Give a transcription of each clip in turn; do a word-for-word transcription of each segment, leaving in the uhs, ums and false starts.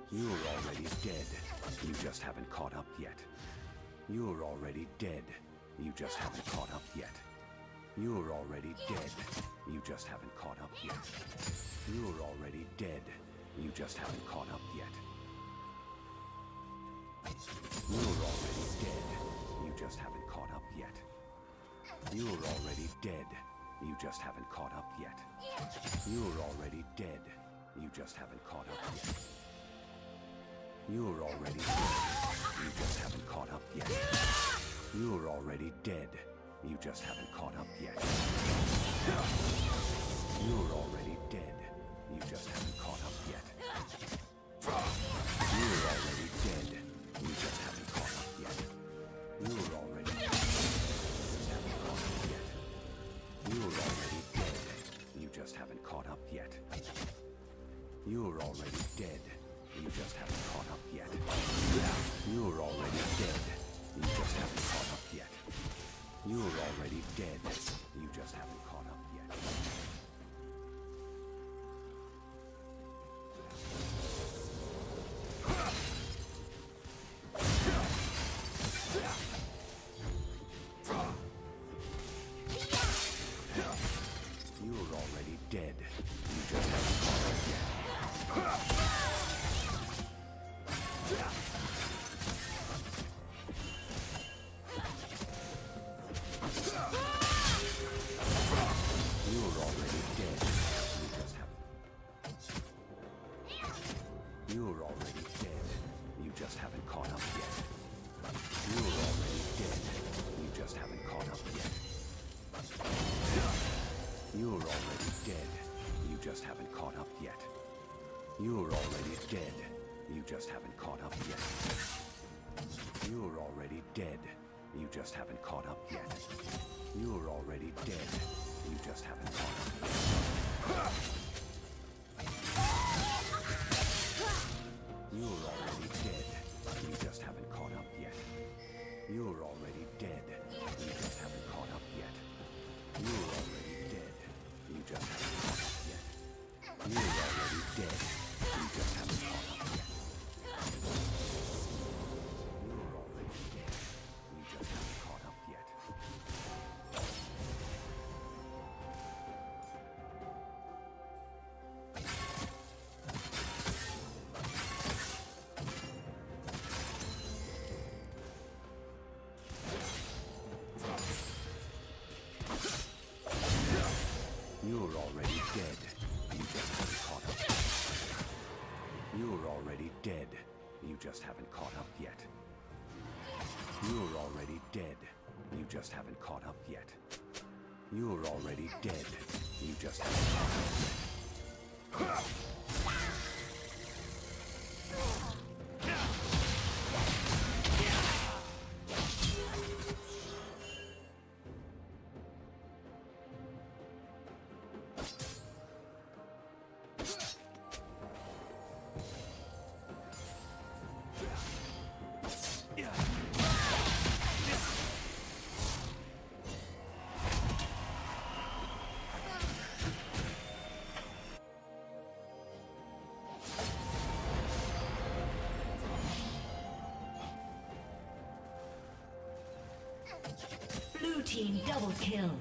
You're already dead. You just haven't caught up yet. You're already dead. You just haven't caught up yet. You're already dead. You just haven't caught up yet. You're already dead. You just haven't caught up yet. You're already dead. You just haven't caught up yet. You're already dead. You just haven't caught up yet. You're already dead. You just haven't caught up yet. You're already dead. You just haven't caught up yet. You're already dead. You just haven't caught up yet. You're already dead. You just haven't caught up yet. You're already dead. You just haven't caught up yet. You're already dead. You're already dead. You just haven't caught up yet. You're already dead. You just haven't caught up yet. You're already dead. You just haven't caught up yet. You're already dead. You just haven't caught up yet. You're already dead. You just haven't caught up yet. You're already dead. You just haven't. You're already dead. You just haven't caught up yet. You're already dead. You just haven't caught up yet. You're already dead. You just haven't caught up yet. You're already dead. You just haven't caught up yet. You're already dead. You just haven't caught up yet. You're already dead. You just haven't caught up yet. You're already dead. You just haven't caught up yet. You're already dead. You just haven't caught up yet. You're already dead. You just haven't caught up yet. You're already dead. You just haven't caught up yet. You're already dead. You just haven't caught up yet. You're already dead. You just haven't caught up yet. You're already dead. You just haven't caught up yet. You're already dead. You just haven't caught up yet. You're already dead. You just haven't caught up yet. Blue team double kill.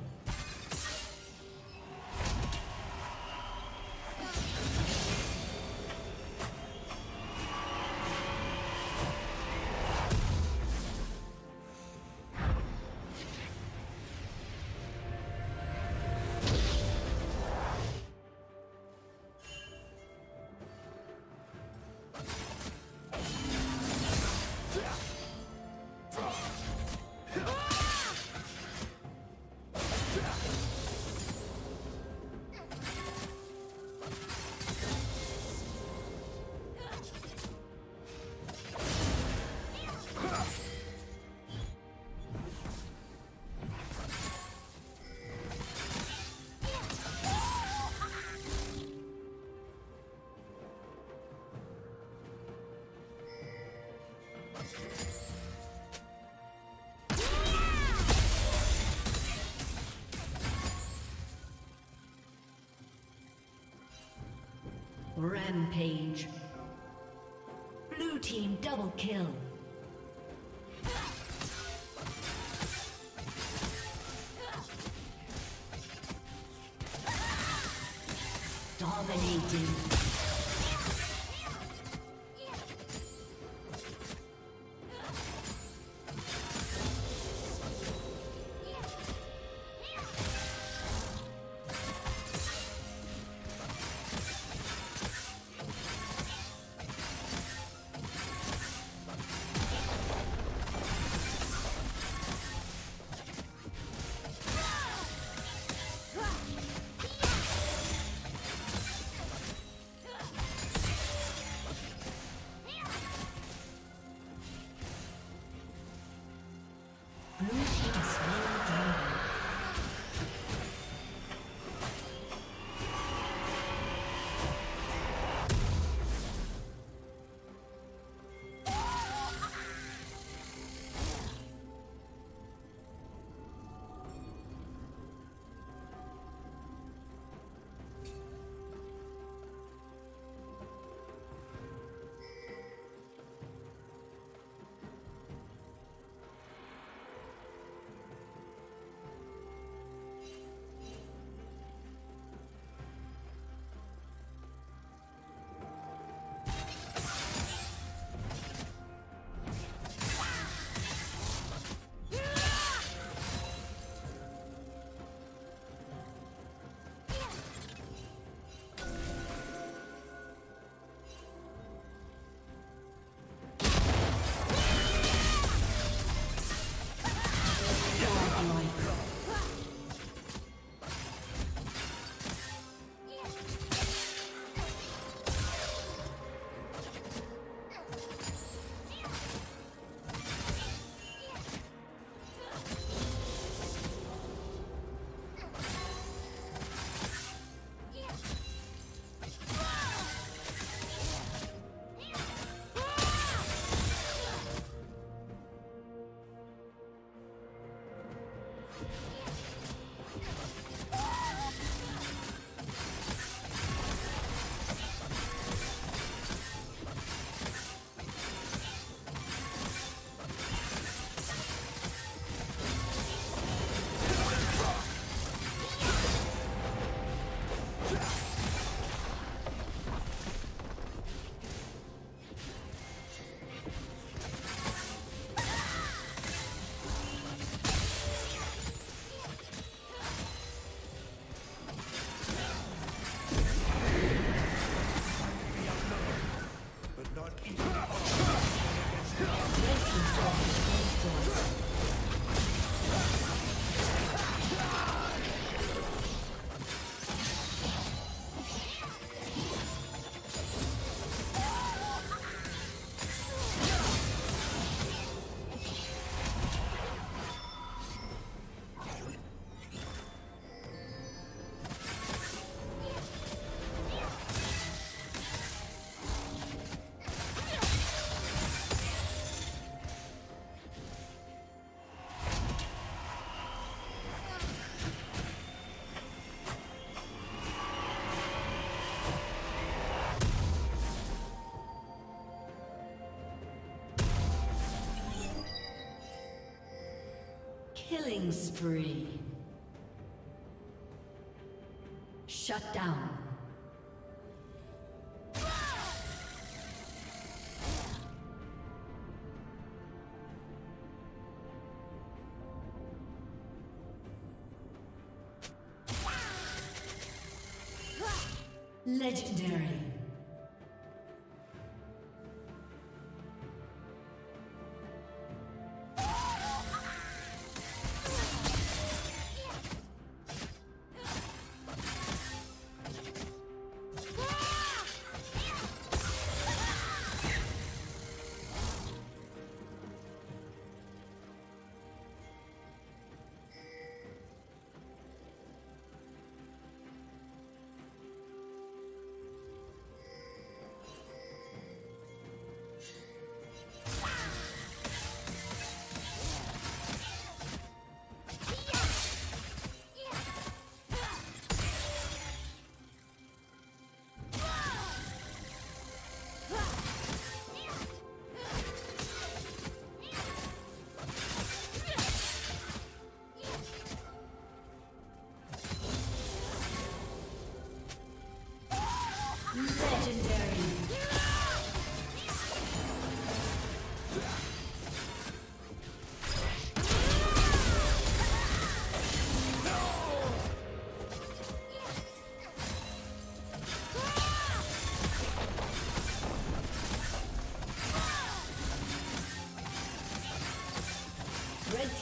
Rampage. Blue team double kill. Dominating. Killing spree. Shut down. Legendary.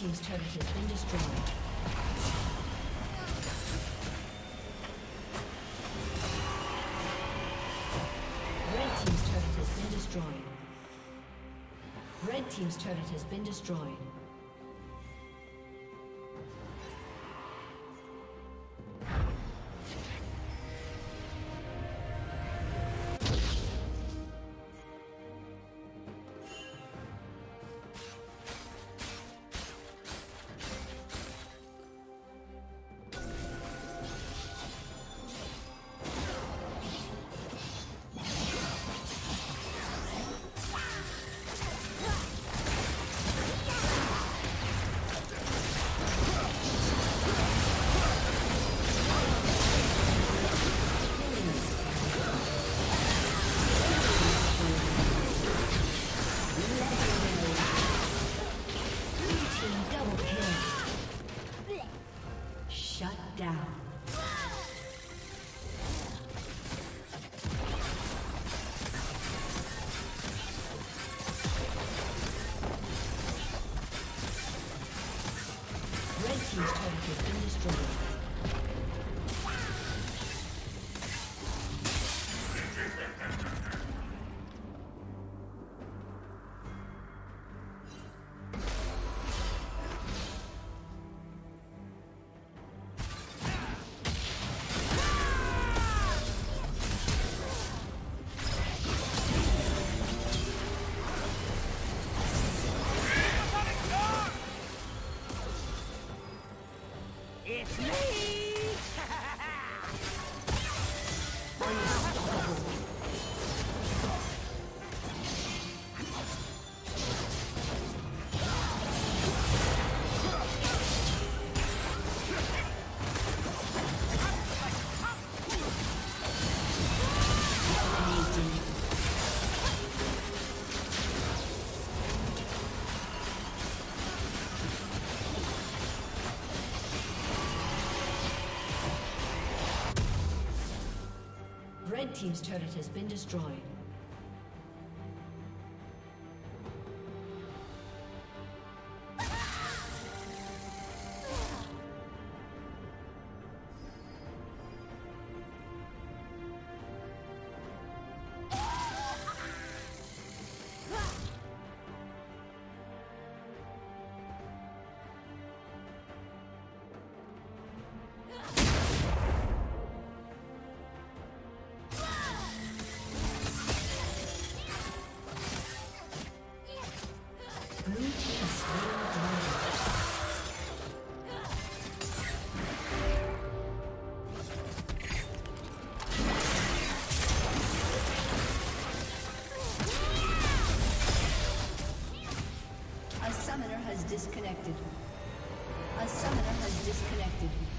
team's turret has been destroyed. Red team's turret has been destroyed. Red team's turret has been destroyed. Red team's turret has been destroyed. Disconnected. A summoner has disconnected.